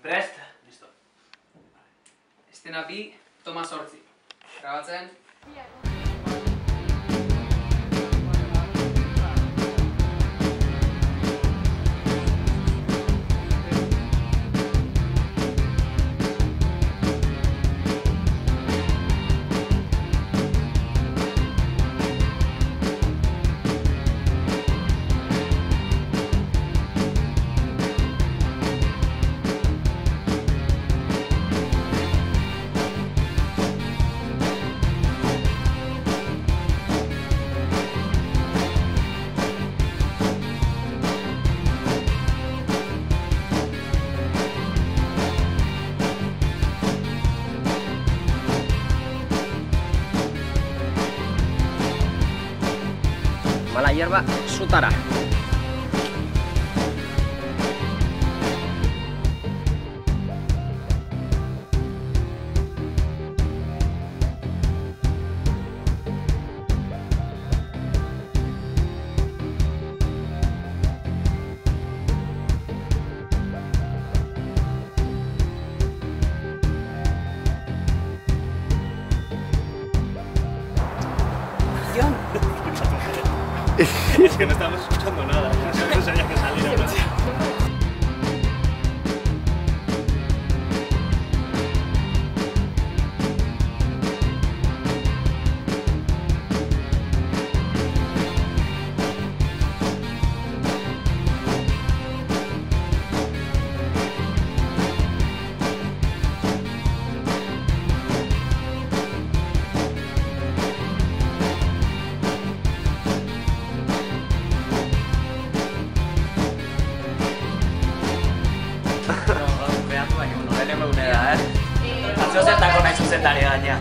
Prest? Listo. Estena 2, toma 8. Grabatzen. Mala hierba, sutara. Es que no estamos escuchando nada. No sabía que salir a hablar. Behatu baino, nolene meunera, Atzo zertako nahi zuzendari gaina.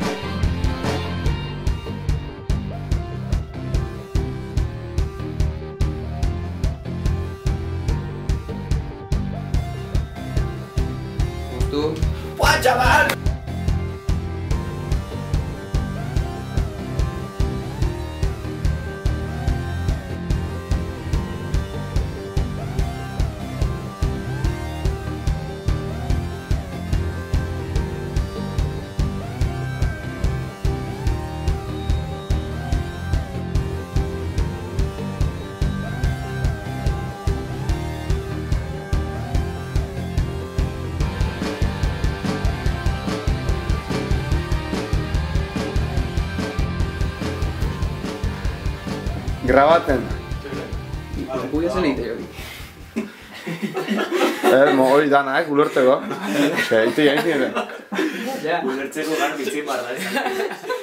Justu. ¡Buah, chaval! Grabatzen. Guia zen egite hori. Hori dana, ulerteko. Ite jain zineten. Ulertzeko garbitzin barra.